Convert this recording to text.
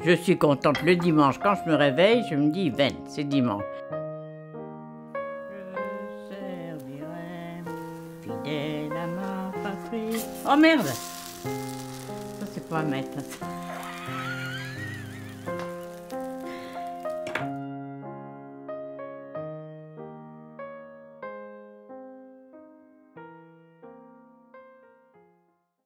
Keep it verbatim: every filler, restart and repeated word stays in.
Je suis contente le dimanche, quand je me réveille, je me dis, Ven, c'est dimanche. Je servirai fidèle à ma patrie. Oh merde! Ça, c'est pas à mettre.